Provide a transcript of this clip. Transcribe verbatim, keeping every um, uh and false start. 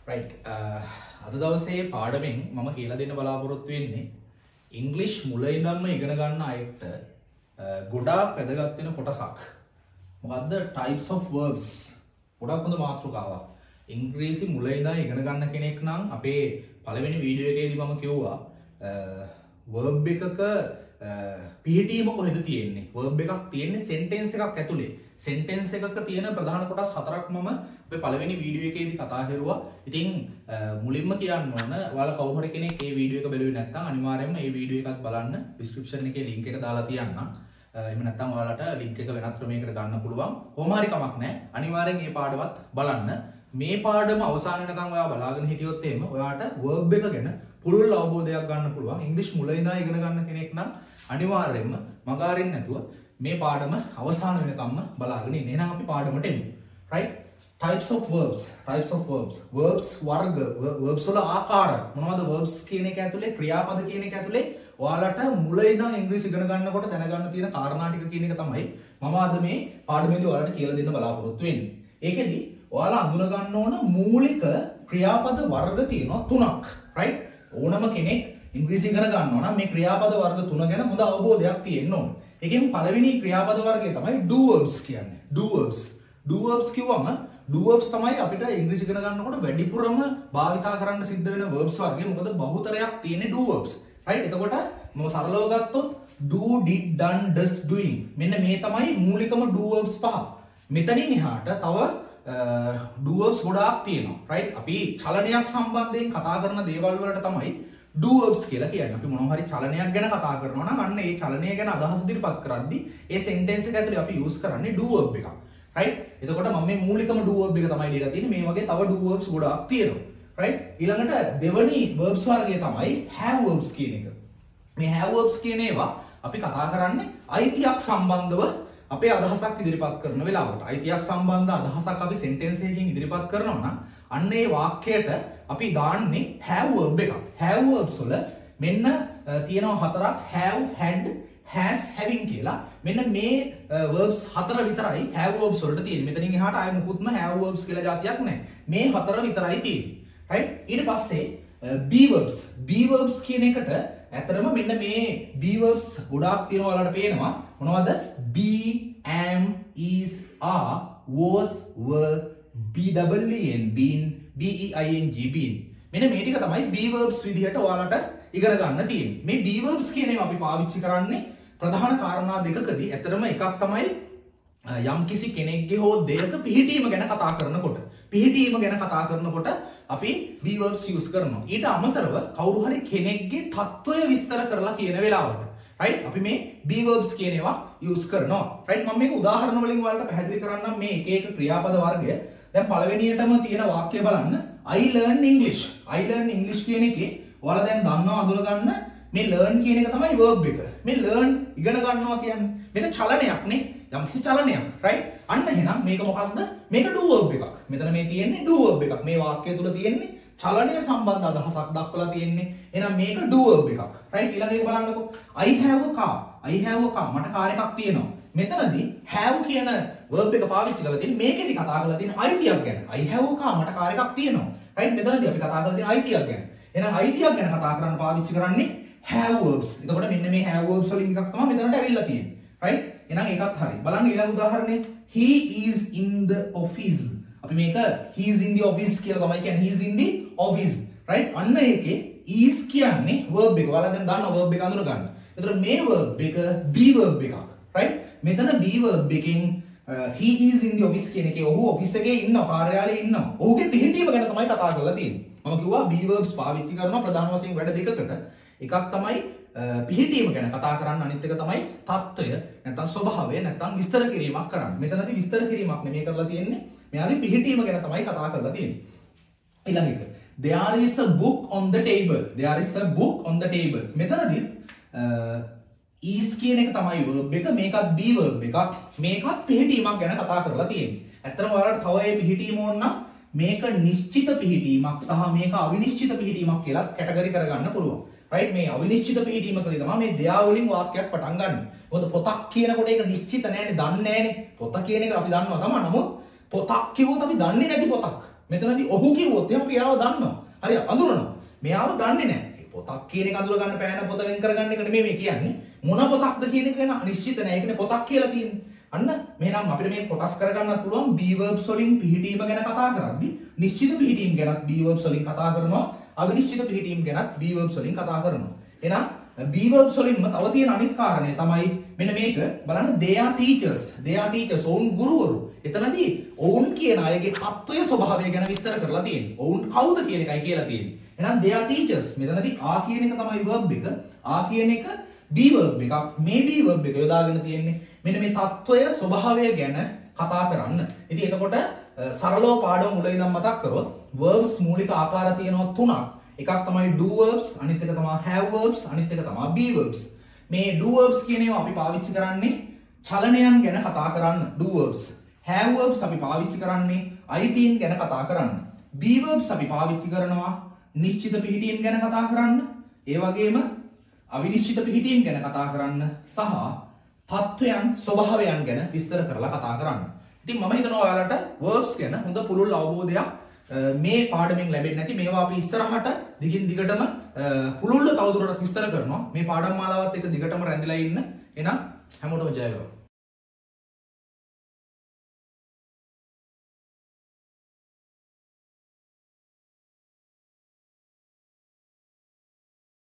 right අද දවසේ පාඩමෙන් මම කියලා දෙන්න බලාපොරොත්තු වෙන්නේ ඉංග්‍රීසි මුල ඉඳන්ම ඉගෙන ගන්න අයට ගොඩාක් වැදගත් වෙන කොටසක්. මොකද්ද? types of verbs. ගොඩක් හොඳ මාතෘකාවක්. ඉංග්‍රීසි මුල ඉඳන් ඉගෙන ගන්න කෙනෙක් නම් අපේ පළවෙනි වීඩියෝ එකේදී මම කිව්වා verb එකක පිහිටීම කොහෙද තියෙන්නේ? verb එකක් තියෙන්නේ sentence එකක් ඇතුලේ. sentence එකක තියෙන ප්‍රධාන කොටස් හතරක් මම අපේ පළවෙනි වීඩියෝ එකේදී කතා කරුවා. ඉතින් මුලින්ම කියන්න ඕන ඔයාලා කවුරු හරි කෙනෙක් මේ වීඩියෝ එක බැලුවේ නැත්නම් අනිවාර්යයෙන්ම මේ වීඩියෝ එකත් බලන්න. description එකේ link එක දාලා තියන්නම්. එහෙම නැත්නම් ඔයාලට link එක වෙනත් ක්‍රමයකට ගන්න පුළුවන්. කොහොම හරි කමක් නැහැ. අනිවාර්යෙන් මේ පාඩමත් බලන්න. මේ පාඩම අවසන් වෙනකන් ඔයා බලාගෙන හිටියොත් එහෙම ඔයාට verb එක ගැන පුළුල් අවබෝධයක් ගන්න පුළුවන්. ඉංග්‍රීසි මුල ඉඳන් ඉගෙන ගන්න කෙනෙක් නම් අනිවාර්යයෙන්ම මග අරින්න නැතුව මේ පාඩම අවසන් වෙනකම්ම බලාගෙන ඉන්න. එහෙනම් අපි පාඩමට එමු. right? types of verbs. types of verbs. verbs වර්ග verbs වල ආකාර. මොනවද verbs කියන එක ඇතුලේ ක්‍රියාපද කියන එක ඇතුලේ ඔයාලට මුල ඉඳන් ඉංග්‍රීසි ඉගෙන ගන්නකොට දැනගන්න තියෙන කාරණා ටික කියන එක තමයි මම අද මේ පාඩමේදී ඔයාලට කියලා දෙන්න බලාපොරොත්තු වෙන්නේ. ඒකෙදි ඔයාලා අඳුන ගන්න ඕන මූලික ක්‍රියාපද වර්ග තියෙනවා තුනක්. right? ඕනම කෙනෙක් ඉංග්‍රීසි ඉගෙන ගන්නවා නම් මේ ක්‍රියාපද වර්ග තුන ගැන හොඳ අවබෝධයක් තියෙන්න ඕන. ඒකෙන් පළවෙනි ක්‍රියාපද වර්ගය තමයි do verbs කියන්නේ. do verbs. do verbs කිව්වම do verbs තමයි අපිට ඉංග්‍රීසි ඉගෙන ගන්නකොට වැඩිපුරම භාවිතා කරන්න සිද්ධ වෙන verbs වර්ගය. මොකද බහුතරයක් තියෙන්නේ do verbs. right? එතකොට මම සරලව ගත්තොත් do, did, done, does, doing. මෙන්න මේ තමයි මූලිකම do verbs පහ. මෙතනින් එහාට තව do verbs ගොඩාක් තියෙනවා. right? අපි චලනයක් සම්බන්ධයෙන් කතා කරන දේවල් වලට තමයි do verbs කියලා කියන්නේ. අපි මොනවා හරි චලනයක් ගැන කතා කරනවා නම් අන්න ඒ චලනය ගැන අදහස් ඉදිරිපත් කරද්දී ඒ sentence එක ඇතුලේ අපි use කරන්නේ do verb එකක්. right? එතකොට මම මේ මූලිකම do verb එක තමයි ලියලා තියෙන්නේ. මේ වගේ තව do verbs ගොඩාක් තියෙනවා. right? ඊළඟට දෙවනි verbs වර්ගය තමයි have verbs කියන එක. මේ have verbs කියන ඒවා අපි කතා කරන්නේ අයිතියක් සම්බන්ධව අපේ අදහසක් ඉදිරිපත් කරන වෙලාවට. අයිතියක් සම්බන්ධ අදහසක් අපි sentence එකකින් ඉදිරිපත් කරනවා නම් අන්න ඒ වාක්‍යයට අපි දාන්නේ have verb එකක්. have verbs වල මෙන්න තියෙනවා හතරක් have, had, has, having කියලා. මෙන්න මේ verbs හතර විතරයි have verbs වලට තියෙන්නේ. මෙතනින් එහාට ආයෙ මුකුත්ම have verbs කියලා જાතියක් නැහැ. මේ හතර විතරයි තියෙන්නේ. right? ඊට පස්සේ be verbs. be verbs කියන එකට ඇතරම මෙන්න මේ be verbs ගොඩාක් තියෙනවා ඔයාලට පේනවා. මොනවද? be, am, is, are, was, were, be double e n been, be e i n g been. මෙන්න මේ ටික තමයි be verbs විදිහට ඔයාලට ඉගෙන ගන්න තියෙන්නේ. මේ be verbs කියන ඒවා අපි පාවිච්චි කරන්නේ ප්‍රධාන කාරණා දෙකකදී. ඇත්තටම එකක් තමයි යම්කිසි කෙනෙක්ගේ හෝ දෙයක පිහිටීම ගැන කතා කරනකොට. පිහිටීම ගැන කතා කරනකොට අපි be verbs use කරනවා. ඊට අමතරව කවුරු හරි කෙනෙක්ගේ තත්ත්වය විස්තර කරලා කියන වෙලාවට right? අපි මේ be verbs කියන ඒවා use කරනවා. right? මම මේක උදාහරණ වලින් ඔයාලට පැහැදිලි කරන්නම් මේ එක එක ක්‍රියාපද වර්ගය. දැන් පළවෙනියටම තියෙන වාක්‍යය බලන්න. I learn English. I learn English කියන එකේ ඔයාලා දැන් දන්නවා අඳුර ගන්න මේ learn කියන එක තමයි verb එක. මේ learn ඉගෙන ගන්නවා කියන්නේ මේක චලනයක් නේ. යම්කිසි චලනයක්. right? අන්න එහෙනම් මේක මොකක්ද? මේක do verb එකක්. මෙතන මේ තියෙන්නේ do verb එකක්. මේ වාක්‍යය තුල තියෙන්නේ චලනය සම්බන්ධ අදහසක් දක්වලා තියෙන්නේ. එහෙනම් මේක do verb එකක්. right? ඊළඟ එක බලන්නකෝ. I have a car. I have a car. මට කාර් එකක් තියෙනවා. මෙතනදී have කියන verb එක පාවිච්චි කරලා තියෙන්නේ මේකෙදි කතා කරලා තියෙන අයිතියක් ගැන. I have a car. මට කාර් එකක් තියෙනවා. right? මෙතනදී අපි කතා කරලා තියෙන අයිතියක් ගැන. එහෙනම් අයිතියක් ගැන කතා කරන්න පාවිච්චි කරන්නේ have verbs. එතකොට මෙන්න මේ have verbs වලින් එකක් තමයි මෙතනට ඇවිල්ලා තියෙන්නේ. right? එහෙනම් ඒකත් හරි. බලන්න ඊළඟ උදාහරණය. He is in the office. අපි මේක he is in the office කියලා තමයි කියන්නේ. he is in the office. right? අන්න ඒකේ is කියන්නේ verb එක. ඔයාලා දැන් දන්නවා verb එක අඳුර ගන්න. එතකොට මේ verb එක be verb එකක්. right? මෙතන be verb එකෙන් uh, he is in the office කියන එකේ ඔහු ඔෆිස් එකේ ඉන්නවා, කාර්යාලයේ ඉන්නවා. ඔහුගේ පිහිටීම ගැන තමයි කතා කරලා තියෙන්නේ. මම කිව්වා be verbs පාවිච්චි කරනවා ප්‍රධාන වශයෙන් වැඩ දෙකකට. එකක් තමයි පිහිටීම ගැන කතා කරන්න, අනිත් එක තමයි තත්ත්වය නැත්නම් ස්වභාවය නැත්නම් විස්තර කිරීමක් කරන්න. මෙතනදී විස්තර කිරීමක් නෙමෙයි කරලා තියෙන්නේ. මෙයාගේ පිහිටීම ගැන තමයි කතා කරලා තියෙන්නේ. ඊළඟ එක. There is a book on the table. There is a book on the table. මෙතනදී is කියන එක තමයි verb එක. මේකත් be verb එකක්. මේකත් පිහිටීමක් ගැන කතා කරලා තියෙන්නේ. ඇත්තටම ඔයාලට තව ඒ පිහිටීම ඕන නම් මේක නිශ්චිත පිහිටීමක් සහ මේක අවිනිශ්චිත පිහිටීමක් කියලා කැටගරි කරගන්න පුළුවන්. right? මේ අවිනිශ්චිත පිහිටීමකදී තමයි මේ දෙයා වලින් වාක්‍යයක් පටන් ගන්න. මොකද පොතක් කියනකොට ඒක නිශ්චිත නෑනේ, දන්නේ නෑනේ. පොත කියන එක අපි දන්නවා තමයි. නමුත් පොතක් කිව්වොත් අපි දන්නේ නැති පොතක්. මෙතනදී ඔහු කිව්වොත් එහෙනම් අපි එයාව දන්නවා. හරි අඳුරනවා. මෙයාව දන්නේ නැහැ. පොතක් කියන එක අඳුර ගන්න පෑන පොත වෙන් කරගන්න එක නෙමෙයි මේ කියන්නේ. මොන පොතක්ද කියන එක ගැන නිශ්චිත නැහැ. ඒකනේ පොතක් කියලා තියෙන්නේ. අන්න මෙහෙනම් අපිට මේ කොටස් කරගන්නත් පුළුවන් be verbs වලින් පිහිටීම ගැන කතා කරද්දී නිශ්චිත පිහිටීම ගැනත් be verbs වලින් කතා කරනවා. අවිනිශ්චිත පිහිටීම් ගැනත් be verbs වලින් කතා කරනවා. එහෙනම් be verbs වලින්ම තව තියෙන අනිත් කාරණය තමයි මෙන්න මේක බලන්න they are teachers. they are teachers. ඔවුන් ගුරුවරු. එතනදී ඔවුන් කියන අයගේ තත්ත්වය ස්වභාවය ගැන විස්තර කරලා තියෙන්නේ. ඔවුන් කවුද කියන එකයි කියලා තියෙන්නේ. එහෙනම් they are teachers. මෙතනදී are කියන එක තමයි verb එක. are කියන එක be verb එකක්. මේ be verb එක යොදාගෙන තියෙන්නේ මෙන්න මේ තත්ත්වය ස්වභාවය ගැන කතා කරන්න. ඉතින් එතකොට සරලව පාඩම මුල ඉඳන් මතක් කරොත් verbs මූලික ආකාර තියෙනවා තුනක්. එකක් තමයි do verbs, අනිත් එක තමයි have verbs, අනිත් එක තමයි be verbs. මේ do verbs කියන ඒවා අපි පාවිච්චි කරන්නේ චලනයන් ගැන කතා කරන්න do verbs. have verbs අපි පාවිච්චි කරන්නේ අයිතීන් ගැන කතා කරන්න. be verbs අපි පාවිච්චි කරනවා නිශ්චිත පිහිටීම් ගැන කතා කරන්න. ඒ වගේම අවිනිශ්චිත පිහිටීම් ගැන කතා කරන්න සහ තත්ත්වයන් ස්වභාවයන් ගැන විස්තර කරලා කතා කරන්න. ඉතින් මම හිතනවා ඔයාලට verbs ගැන හොඳ පුළුල් අවබෝධයක් මේ පාඩමෙන් ලැබෙන්නේ නැති මේවා අපි ඉස්සරහට දිගින් දිගටම පුළුල්ව තවදුරටත් විස්තර කරනවා. මේ පාඩම් මාලාවත් එක්ක දිගටම රැඳිලා ඉන්න. එහෙනම් හැමෝටම ජය වේවා.